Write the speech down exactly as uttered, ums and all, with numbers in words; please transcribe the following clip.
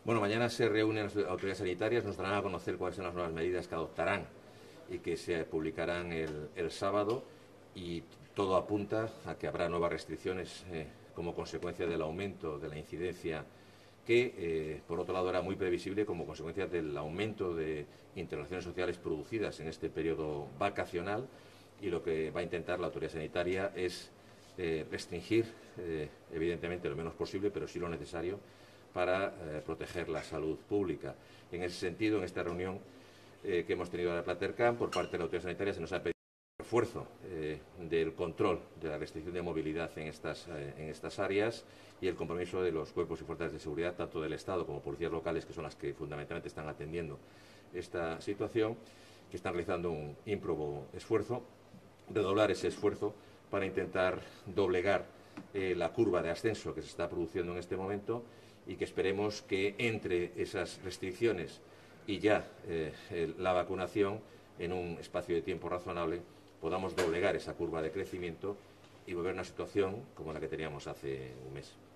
Bueno, mañana se reúnen las autoridades sanitarias, nos darán a conocer cuáles son las nuevas medidas que adoptarán y que se publicarán el, el sábado, y todo apunta a que habrá nuevas restricciones eh, como consecuencia del aumento de la incidencia que, eh, por otro lado, era muy previsible como consecuencia del aumento de interrelaciones sociales producidas en este periodo vacacional, y lo que va a intentar la autoridad sanitaria es eh, restringir, eh, evidentemente, lo menos posible, pero sí lo necesario para eh, proteger la salud pública. En ese sentido, en esta reunión eh, que hemos tenido en la Platercam, por parte de la autoridad sanitaria se nos ha pedido el refuerzo eh, del control de la restricción de movilidad en estas, eh, en estas áreas, y el compromiso de los cuerpos y fuerzas de seguridad, tanto del Estado como policías locales, que son las que fundamentalmente están atendiendo esta situación, que están realizando un ímprobo esfuerzo, redoblar ese esfuerzo para intentar doblegar eh, la curva de ascenso que se está produciendo en este momento, y que esperemos que entre esas restricciones y ya eh, el, la vacunación, en un espacio de tiempo razonable, podamos doblegar esa curva de crecimiento y volver a una situación como la que teníamos hace un mes.